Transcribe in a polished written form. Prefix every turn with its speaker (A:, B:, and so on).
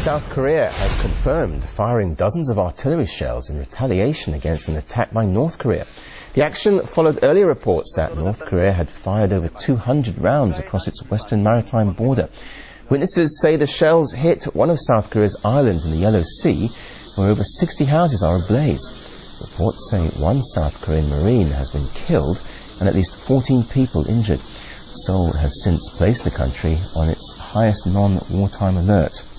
A: South Korea has confirmed firing dozens of artillery shells in retaliation against an attack by North Korea. The action followed earlier reports that North Korea had fired over 200 rounds across its western maritime border. Witnesses say the shells hit one of South Korea's islands in the Yellow Sea, where over 60 houses are ablaze. Reports say one South Korean Marine has been killed and at least 14 people injured. Seoul has since placed the country on its highest non-wartime alert.